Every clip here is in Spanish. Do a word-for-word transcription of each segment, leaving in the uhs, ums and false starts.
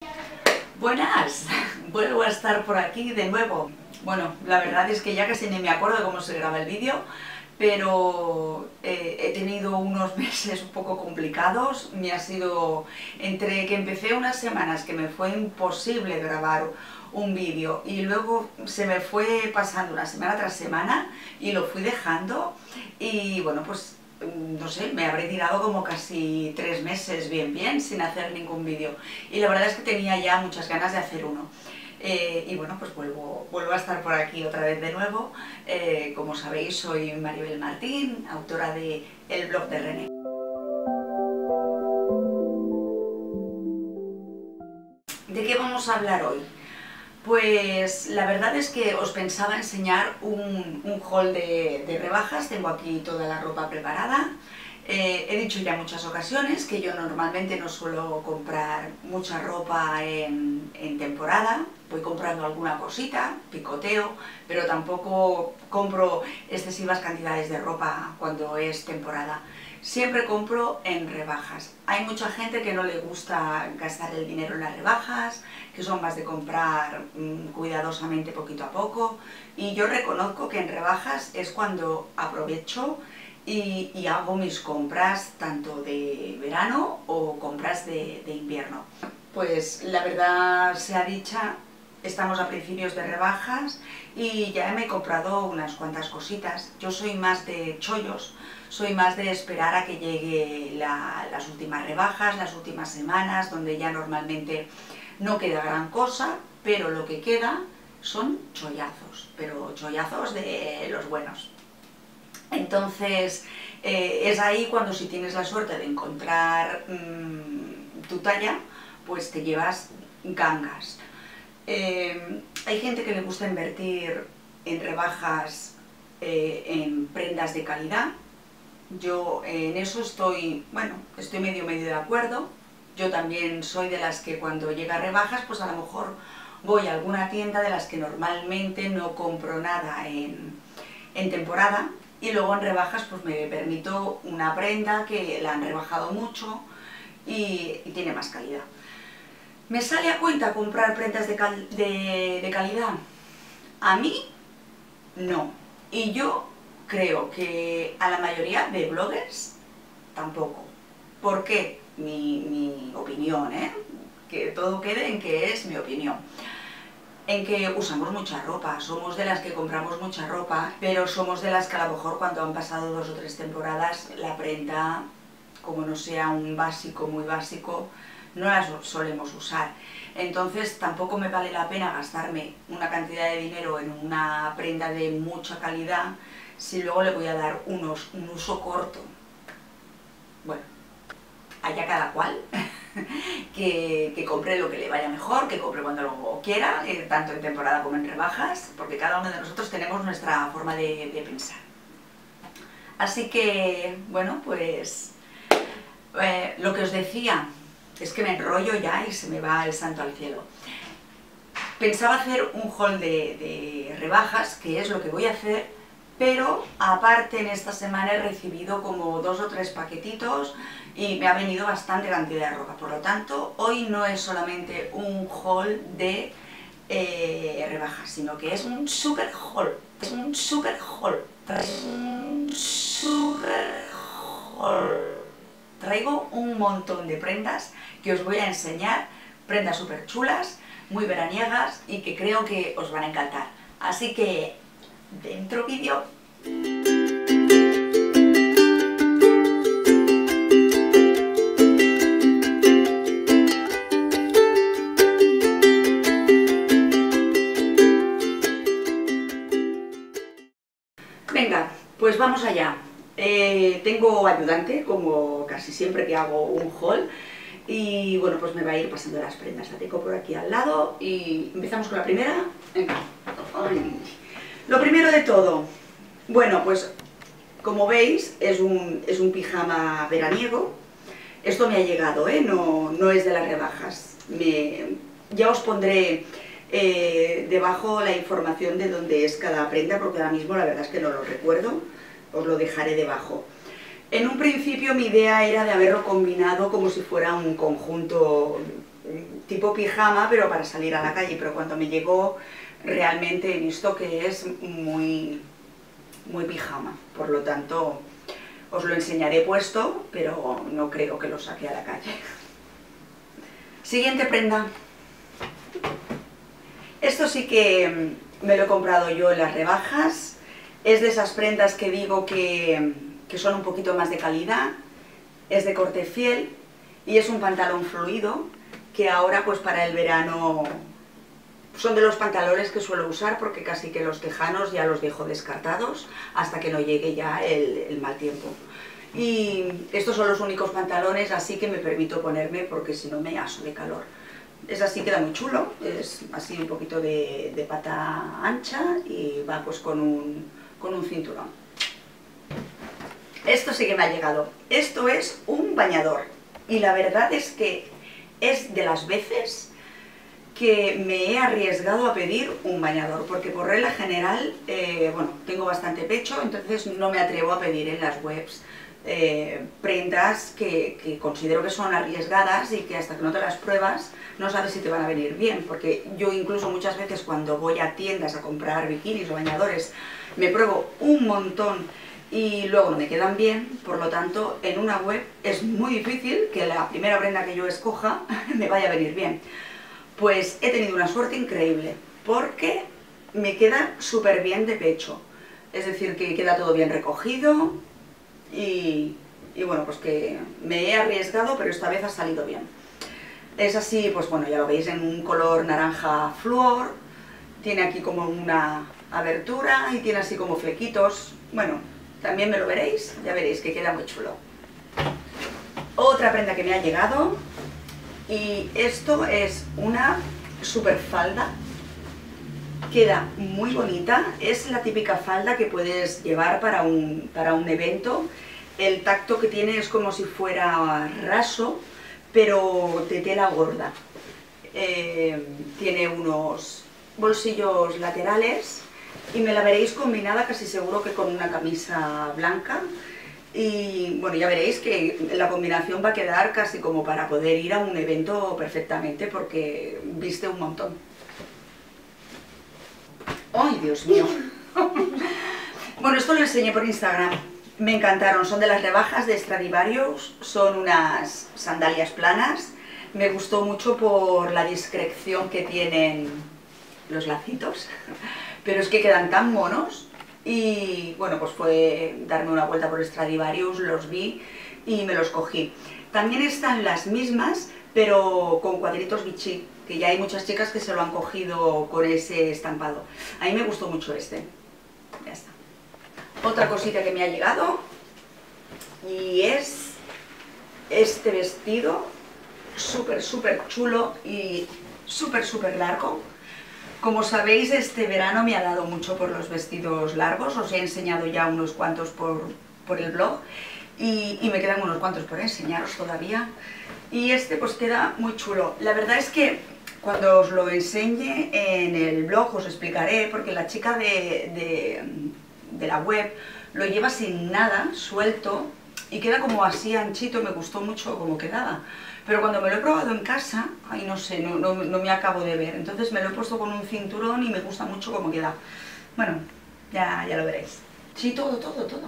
Buenas, vuelvo a estar por aquí de nuevo. Bueno, la verdad es que ya casi ni me acuerdo de cómo se graba el vídeo, pero eh, he tenido unos meses un poco complicados. Me ha sido, entre que empecé unas semanas que me fue imposible grabar un vídeo y luego se me fue pasando una semana tras semana y lo fui dejando, y bueno, pues no sé, me habré tirado como casi tres meses bien bien sin hacer ningún vídeo, y la verdad es que tenía ya muchas ganas de hacer uno. Eh, y bueno, pues vuelvo, vuelvo a estar por aquí otra vez de nuevo. Eh, como sabéis, soy Maribel Martín, autora de El blog de René. ¿De qué vamos a hablar hoy? Pues la verdad es que os pensaba enseñar un, un haul de, de rebajas. Tengo aquí toda la ropa preparada. Eh, he dicho ya en muchas ocasiones que yo normalmente no suelo comprar mucha ropa en, en temporada. Voy comprando alguna cosita, picoteo, pero tampoco compro excesivas cantidades de ropa cuando es temporada. Siempre compro en rebajas. Hay mucha gente que no le gusta gastar el dinero en las rebajas, que son más de comprar mmm, cuidadosamente poquito a poco, y yo reconozco que en rebajas es cuando aprovecho y, y hago mis compras tanto de verano o compras de, de invierno. Pues la verdad sea dicha, estamos a principios de rebajas y ya me he comprado unas cuantas cositas. Yo soy más de chollos, soy más de esperar a que llegue la, las últimas rebajas, las últimas semanas, donde ya normalmente no queda gran cosa, pero lo que queda son chollazos, pero chollazos de los buenos. Entonces eh, es ahí cuando, si tienes la suerte de encontrar mmm, tu talla, pues te llevas gangas. Eh, hay gente que le gusta invertir en rebajas eh, en prendas de calidad. Yo eh, en eso estoy, bueno, estoy medio medio de acuerdo. Yo también soy de las que cuando llega rebajas, pues a lo mejor voy a alguna tienda de las que normalmente no compro nada en, en temporada, y luego en rebajas pues me permito una prenda que la han rebajado mucho y, y tiene más calidad. ¿Me sale a cuenta comprar prendas de, cal de, de calidad? A mí, no. Y yo creo que a la mayoría de bloggers tampoco. ¿Por qué? Mi, mi opinión, ¿eh? Que todo quede en que es mi opinión. En que usamos mucha ropa, somos de las que compramos mucha ropa, pero somos de las que a lo mejor cuando han pasado dos o tres temporadas, la prenda, como no sea un básico muy básico, no las solemos usar. Entonces tampoco me vale la pena gastarme una cantidad de dinero en una prenda de mucha calidad si luego le voy a dar unos, un uso corto. Bueno, allá cada cual, que, que compre lo que le vaya mejor, que compre cuando lo quiera, eh, tanto en temporada como en rebajas, porque cada uno de nosotros tenemos nuestra forma de, de pensar. Así que, bueno, pues eh, lo que os decía, es que me enrollo ya y se me va el santo al cielo. Pensaba hacer un haul de, de rebajas, que es lo que voy a hacer, pero aparte en esta semana he recibido como dos o tres paquetitos y me ha venido bastante cantidad de ropa. Por lo tanto, hoy no es solamente un haul de eh, rebajas, sino que es un super haul. Es un super haul. Es un super haul. Traigo un montón de prendas que os voy a enseñar, prendas súper chulas, muy veraniegas y que creo que os van a encantar. Así que, dentro vídeo. Venga, pues vamos allá. Eh, tengo ayudante, como casi siempre que hago un haul, y bueno, pues me va a ir pasando las prendas. La tengo por aquí al lado y empezamos con la primera. Venga. Ay. Lo primero de todo, bueno, pues como veis es un, es un pijama veraniego. Esto me ha llegado, ¿eh? no, no es de las rebajas. Me, ya os pondré eh, debajo la información de dónde es cada prenda, porque ahora mismo la verdad es que no lo recuerdo. Os lo dejaré debajo. En un principio mi idea era de haberlo combinado como si fuera un conjunto tipo pijama, pero para salir a la calle, pero cuando me llegó realmente he visto que es muy, muy pijama, por lo tanto os lo enseñaré puesto, pero no creo que lo saque a la calle. Siguiente prenda. Esto sí que me lo he comprado yo en las rebajas, es de esas prendas que digo que, que son un poquito más de calidad, es de corte fiel y es un pantalón fluido que ahora pues para el verano son de los pantalones que suelo usar porque casi que los tejanos ya los dejo descartados hasta que no llegue ya el, el mal tiempo. Y estos son los únicos pantalones así que me permito ponerme porque si no me aso de calor. Es así, queda muy chulo, es así un poquito de, de pata ancha y va pues con un, con un cinturón. Esto sí que me ha llegado. Esto es un bañador y la verdad es que es de las veces que me he arriesgado a pedir un bañador, porque por regla general, eh, bueno, tengo bastante pecho, entonces no me atrevo a pedir en las webs eh, prendas que, que considero que son arriesgadas y que hasta que no te las pruebas no sabes si te van a venir bien, porque yo incluso muchas veces cuando voy a tiendas a comprar bikinis o bañadores me pruebo un montón y luego no me quedan bien, por lo tanto en una web es muy difícil que la primera prenda que yo escoja me vaya a venir bien. Pues he tenido una suerte increíble, porque me queda súper bien de pecho, es decir, que queda todo bien recogido y, y bueno, pues que me he arriesgado, pero esta vez ha salido bien. Es así, pues bueno, ya lo veis, en un color naranja flúor, tiene aquí como una abertura y tiene así como flequitos, bueno, también me lo veréis, ya veréis que queda muy chulo. Otra prenda que me ha llegado, y esto es una super falda, queda muy bonita, es la típica falda que puedes llevar para un, para un evento. El tacto que tiene es como si fuera raso, pero de tela gorda. Eh, tiene unos bolsillos laterales y me la veréis combinada casi seguro que con una camisa blanca. Y bueno, ya veréis que la combinación va a quedar casi como para poder ir a un evento perfectamente porque viste un montón. ¡Ay, Dios mío! Bueno, esto lo enseñé por Instagram, me encantaron, son de las rebajas de Stradivarius, son unas sandalias planas, me gustó mucho por la discreción que tienen los lacitos, pero es que quedan tan monos. Y bueno, pues fue darme una vuelta por Stradivarius, los vi y me los cogí. También están las mismas, pero con cuadritos bichí, que ya hay muchas chicas que se lo han cogido con ese estampado. A mí me gustó mucho este. Ya está. Otra cosita que me ha llegado, y es este vestido, súper, súper chulo y súper, súper largo. Como sabéis, este verano me ha dado mucho por los vestidos largos, os he enseñado ya unos cuantos por, por el blog y, y me quedan unos cuantos por enseñaros todavía. Y este pues queda muy chulo. La verdad es que cuando os lo enseñe en el blog os explicaré, porque la chica de, de, de la web lo lleva sin nada, suelto, y queda como así anchito, me gustó mucho cómo quedaba. Pero cuando me lo he probado en casa, ay no sé, no, no, no me acabo de ver. Entonces me lo he puesto con un cinturón y me gusta mucho cómo queda. Bueno, ya, ya lo veréis. Sí, todo, todo, todo.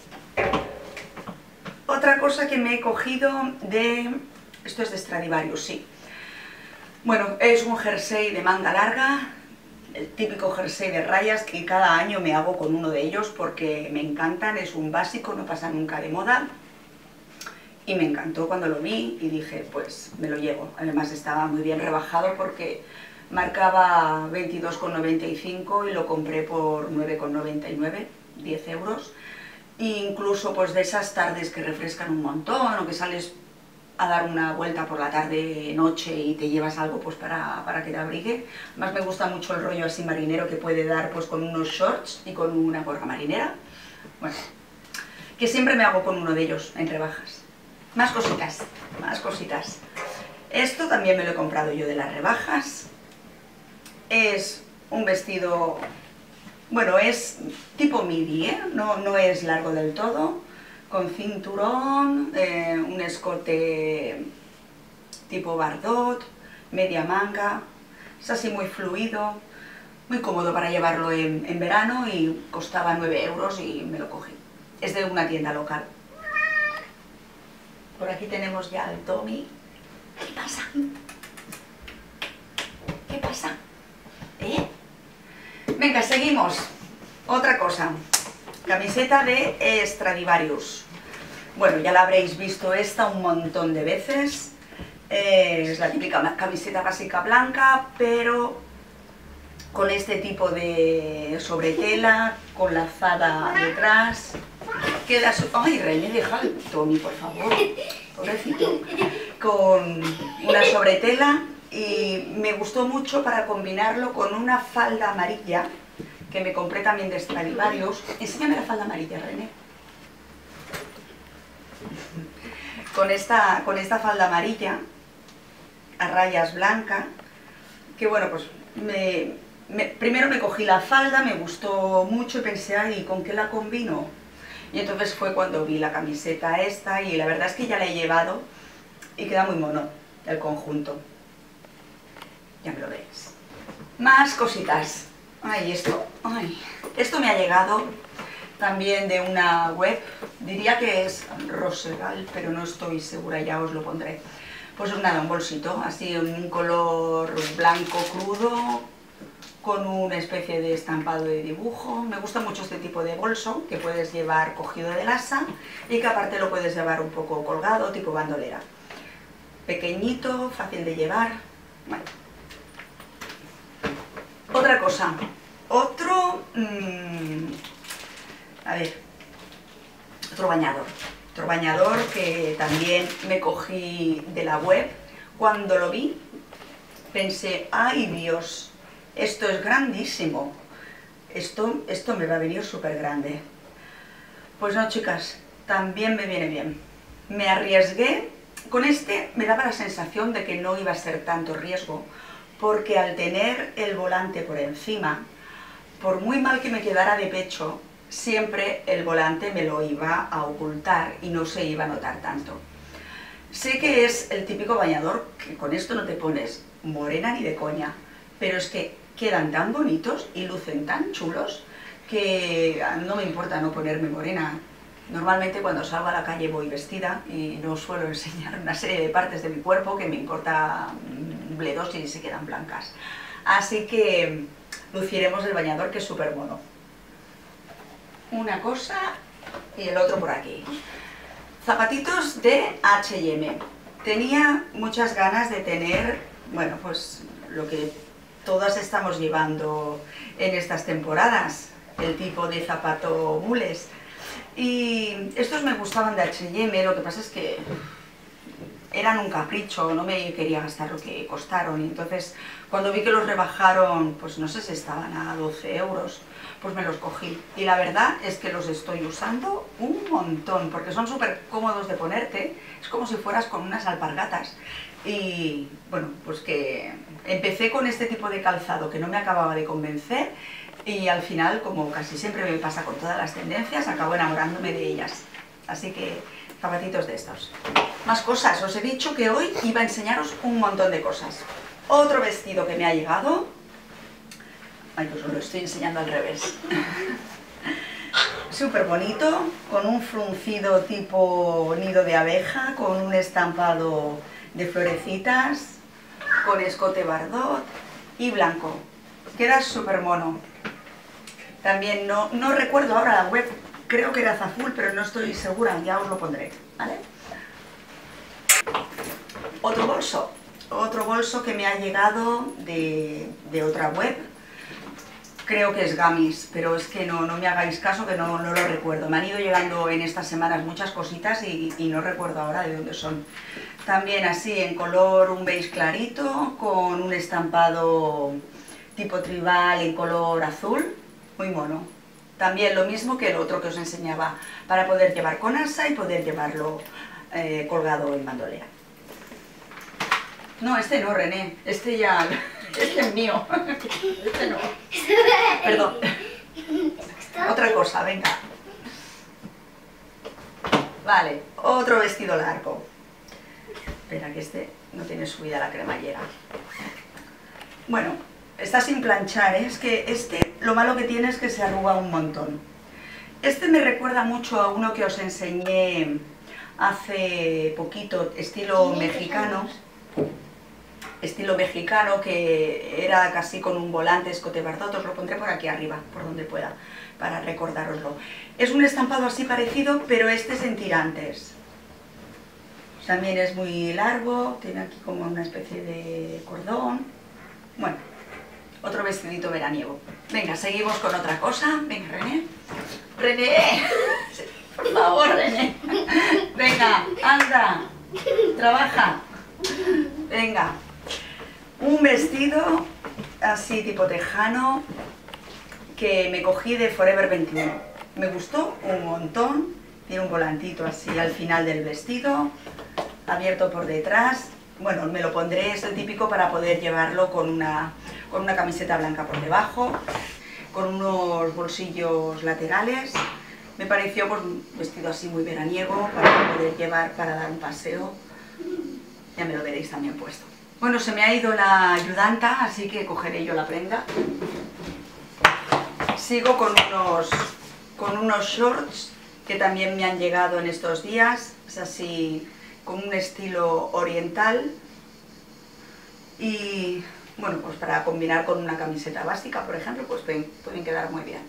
Otra cosa que me he cogido de... Esto es de Stradivarius, sí. Bueno, es un jersey de manga larga, el típico jersey de rayas que cada año me hago con uno de ellos porque me encantan, es un básico, no pasa nunca de moda. Y me encantó cuando lo vi y dije, pues me lo llevo. Además estaba muy bien rebajado porque marcaba veintidós con noventa y cinco y lo compré por nueve con noventa y nueve, diez euros. E incluso pues de esas tardes que refrescan un montón o que sales a dar una vuelta por la tarde, noche y te llevas algo pues para, para que te abrigue. Además me gusta mucho el rollo así marinero que puede dar pues con unos shorts y con una gorra marinera. Bueno, que siempre me hago con uno de ellos en rebajas. Más cositas, más cositas. Esto también me lo he comprado yo de las rebajas. Es un vestido, bueno, es tipo midi, ¿eh? no, no es largo del todo, con cinturón, eh, un escote tipo bardot, media manga, es así muy fluido, muy cómodo para llevarlo en, en verano y costaba nueve euros y me lo cogí. Es de una tienda local. Por aquí tenemos ya al Tommy. ¿Qué pasa? ¿Qué pasa? ¿Eh? Venga, seguimos. Otra cosa. Camiseta de Stradivarius. Bueno, ya la habréis visto esta un montón de veces. Eh, es la típica camiseta básica blanca, pero con este tipo de sobretela, con lazada detrás. Queda su... ¡Ay, René, deja el Tommy, por favor! Pobrecito. Con una sobretela y me gustó mucho para combinarlo con una falda amarilla que me compré también de Stradivarius. Enséñame la falda amarilla, René. Con esta, con esta falda amarilla a rayas blancas, que bueno, pues me, me, primero me cogí la falda, me gustó mucho y pensé, ay, ¿con qué la combino? Y entonces fue cuando vi la camiseta esta y la verdad es que ya la he llevado y queda muy mono el conjunto. Ya me lo veis. Más cositas. Ay, esto, ay, esto me ha llegado también de una web, diría que es Rosegal, pero no estoy segura, ya os lo pondré. Pues nada, un bolsito, así en un color blanco crudo, con una especie de estampado de dibujo. Me gusta mucho este tipo de bolso, que puedes llevar cogido del asa y que aparte lo puedes llevar un poco colgado, tipo bandolera. Pequeñito, fácil de llevar. Bueno. Otra cosa, otro, mmm, a ver, otro bañador. Otro bañador que también me cogí de la web. Cuando lo vi, pensé, ¡ay Dios! Esto es grandísimo. Esto, esto me va a venir súper grande. Pues no, chicas, también me viene bien. Me arriesgué. Con este me daba la sensación de que no iba a ser tanto riesgo, porque al tener el volante por encima, por muy mal que me quedara de pecho, siempre el volante me lo iba a ocultar y no se iba a notar tanto. Sé que es el típico bañador que con esto no te pones morena ni de coña, pero es que quedan tan bonitos y lucen tan chulos que no me importa no ponerme morena. Normalmente cuando salgo a la calle voy vestida y no suelo enseñar una serie de partes de mi cuerpo que me importa bledos y se quedan blancas. Así que luciremos el bañador, que es súper mono. Una cosa y el otro por aquí. Zapatitos de H y M. Tenía muchas ganas de tener, bueno, pues lo que todas estamos llevando en estas temporadas, el tipo de zapato mules. Y estos me gustaban de H y M, lo que pasa es que eran un capricho, no me quería gastar lo que costaron. Y entonces, cuando vi que los rebajaron, pues no sé si estaban a doce euros, pues me los cogí. Y la verdad es que los estoy usando un montón, porque son súper cómodos de ponerte, es como si fueras con unas alpargatas. Y bueno, pues que empecé con este tipo de calzado que no me acababa de convencer, y al final, como casi siempre me pasa con todas las tendencias, acabo enamorándome de ellas. Así que, zapatitos de estos. Más cosas, os he dicho que hoy iba a enseñaros un montón de cosas. Otro vestido que me ha llegado. Ay, pues os lo estoy enseñando al revés. Súper bonito, con un fruncido tipo nido de abeja, con un estampado de florecitas, con escote bardot y blanco. Queda súper mono. También no, no recuerdo ahora la web, creo que era azul, pero no estoy segura, ya os lo pondré, ¿vale? Otro bolso, otro bolso que me ha llegado de, de otra web, creo que es Gamis, pero es que no, no me hagáis caso, que no, no lo recuerdo. Me han ido llegando en estas semanas muchas cositas y, y no recuerdo ahora de dónde son. También así en color un beige clarito, con un estampado tipo tribal en color azul, muy mono. También lo mismo que el otro que os enseñaba, para poder llevar con asa y poder llevarlo eh, colgado en bandolera. No, este no, René, este ya, este es mío, este no. Perdón. Otra cosa, venga. Vale, otro vestido largo. Espera, que este no tiene subida la cremallera. Bueno, está sin planchar, ¿eh? Es que este, lo malo que tiene es que se arruga un montón. Este me recuerda mucho a uno que os enseñé hace poquito, estilo mexicano. Estilo mexicano, que era casi con un volante escote bardot. Os lo pondré por aquí arriba, por donde pueda, para recordároslo. Es un estampado así parecido, pero este es en tirantes. También es muy largo, tiene aquí como una especie de cordón. Bueno, otro vestidito veraniego. Venga, seguimos con otra cosa. Venga, René. ¡René! Por favor, René. Venga, anda. Trabaja. Venga. Un vestido así tipo tejano que me cogí de Forever veintiuno. Me gustó un montón. Tiene un volantito así al final del vestido, abierto por detrás. Bueno, me lo pondré, es el típico para poder llevarlo con una, con una camiseta blanca por debajo, con unos bolsillos laterales. Me pareció pues, un vestido así muy veraniego para poder llevar para dar un paseo. Ya me lo veréis también puesto. Bueno, se me ha ido la ayudanta, así que cogeré yo la prenda. Sigo con unos, con unos shorts que también me han llegado en estos días. Es así, con un estilo oriental. Y bueno, pues para combinar con una camiseta básica, por ejemplo, pues pueden, pueden quedar muy bien.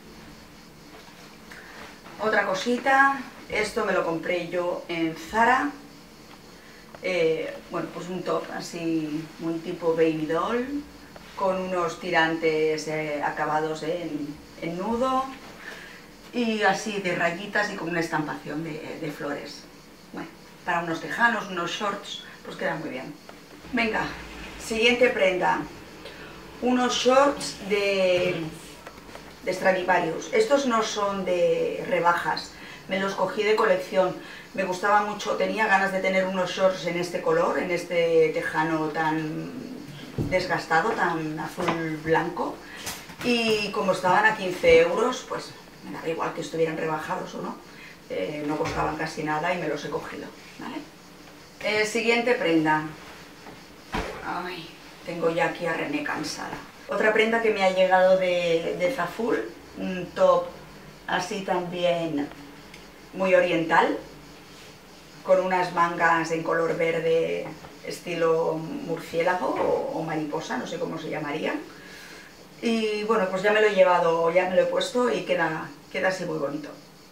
Otra cosita, esto me lo compré yo en Zara. Eh, bueno, pues un top así, muy tipo baby doll, con unos tirantes eh, acabados en, en nudo y así de rayitas y con una estampación de, de flores. Bueno, para unos tejanos, unos shorts, pues queda muy bien. Venga, siguiente prenda, unos shorts de, de Stradivarius. Estos no son de rebajas, me los cogí de colección. Me gustaba mucho, tenía ganas de tener unos shorts en este color, en este tejano tan desgastado, tan azul blanco. Y como estaban a quince euros, pues me daba igual que estuvieran rebajados o no. Eh, no costaban casi nada y me los he cogido, ¿vale? Eh, siguiente prenda. Ay, tengo ya aquí a René cansada. Otra prenda que me ha llegado de, de Zaful, un top así también muy oriental, con unas mangas en color verde estilo murciélago o, o mariposa, no sé cómo se llamaría. Y bueno, pues ya me lo he llevado, ya me lo he puesto y queda, queda así muy bonito.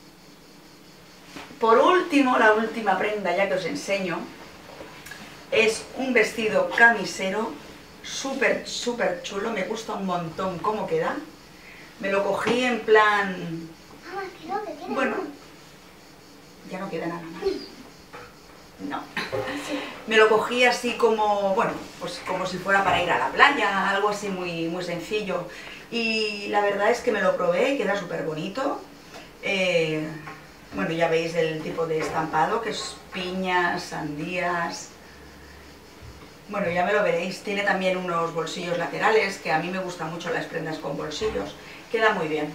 Por último, la última prenda ya que os enseño, es un vestido camisero súper, súper chulo, me gusta un montón cómo queda. Me lo cogí en plan... Bueno, ya no queda nada más. No, me lo cogí así como, bueno, pues como si fuera para ir a la playa, algo así muy, muy sencillo. Y la verdad es que me lo probé, queda súper bonito. Eh, bueno, ya veis el tipo de estampado, que es piñas, sandías. Bueno, ya me lo veréis. Tiene también unos bolsillos laterales, que a mí me gustan mucho las prendas con bolsillos. Queda muy bien.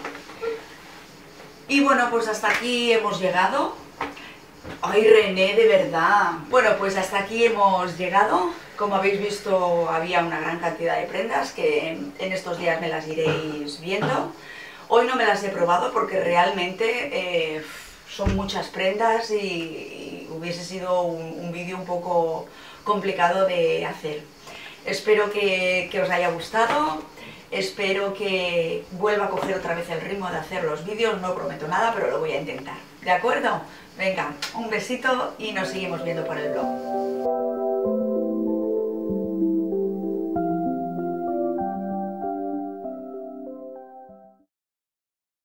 Y bueno, pues hasta aquí hemos llegado. Ay, René, de verdad. Bueno, pues hasta aquí hemos llegado. Como habéis visto, había una gran cantidad de prendas que en estos días me las iréis viendo. Hoy no me las he probado porque realmente eh, son muchas prendas y, y hubiese sido un, un vídeo un poco complicado de hacer. Espero que, que os haya gustado. Espero que vuelva a coger otra vez el ritmo de hacer los vídeos. No prometo nada, pero lo voy a intentar. ¿De acuerdo? Venga, un besito y nos seguimos viendo por el blog.